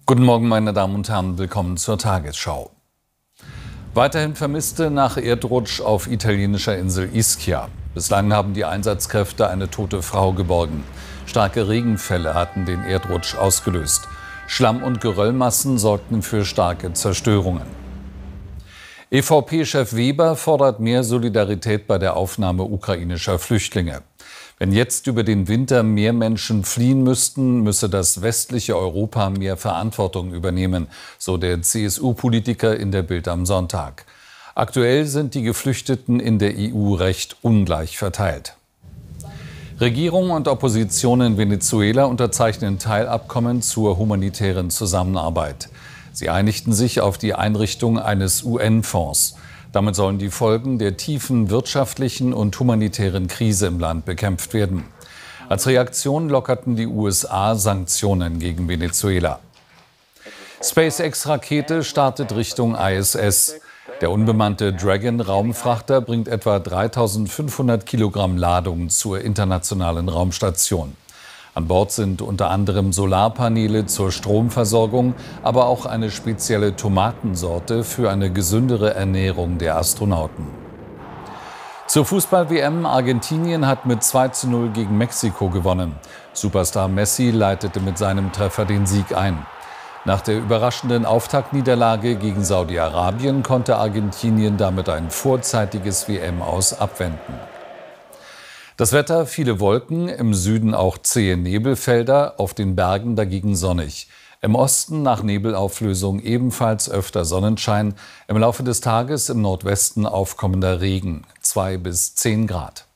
Guten Morgen, meine Damen und Herren, willkommen zur Tagesschau. Weiterhin Vermisste nach Erdrutsch auf italienischer Insel Ischia. Bislang haben die Einsatzkräfte eine tote Frau geborgen. Starke Regenfälle hatten den Erdrutsch ausgelöst. Schlamm- und Geröllmassen sorgten für starke Zerstörungen. EVP-Chef Weber fordert mehr Solidarität bei der Aufnahme ukrainischer Flüchtlinge. Wenn jetzt über den Winter mehr Menschen fliehen müssten, müsse das westliche Europa mehr Verantwortung übernehmen, so der CSU-Politiker in der Bild am Sonntag. Aktuell sind die Geflüchteten in der EU recht ungleich verteilt. Regierung und Opposition in Venezuela unterzeichnen Teilabkommen zur humanitären Zusammenarbeit. Sie einigten sich auf die Einrichtung eines UN-Fonds. Damit sollen die Folgen der tiefen wirtschaftlichen und humanitären Krise im Land bekämpft werden. Als Reaktion lockerten die USA Sanktionen gegen Venezuela. SpaceX-Rakete startet Richtung ISS. Der unbemannte Dragon-Raumfrachter bringt etwa 3.500 Kilogramm Ladung zur internationalen Raumstation. An Bord sind unter anderem Solarpaneele zur Stromversorgung, aber auch eine spezielle Tomatensorte für eine gesündere Ernährung der Astronauten. Zur Fußball-WM: Argentinien hat mit 2:0 gegen Mexiko gewonnen. Superstar Messi leitete mit seinem Treffer den Sieg ein. Nach der überraschenden Auftaktniederlage gegen Saudi-Arabien konnte Argentinien damit ein vorzeitiges WM-Aus abwenden. Das Wetter: viele Wolken, im Süden auch zähe Nebelfelder, auf den Bergen dagegen sonnig. Im Osten nach Nebelauflösung ebenfalls öfter Sonnenschein. Im Laufe des Tages im Nordwesten aufkommender Regen, 2 bis 10 Grad.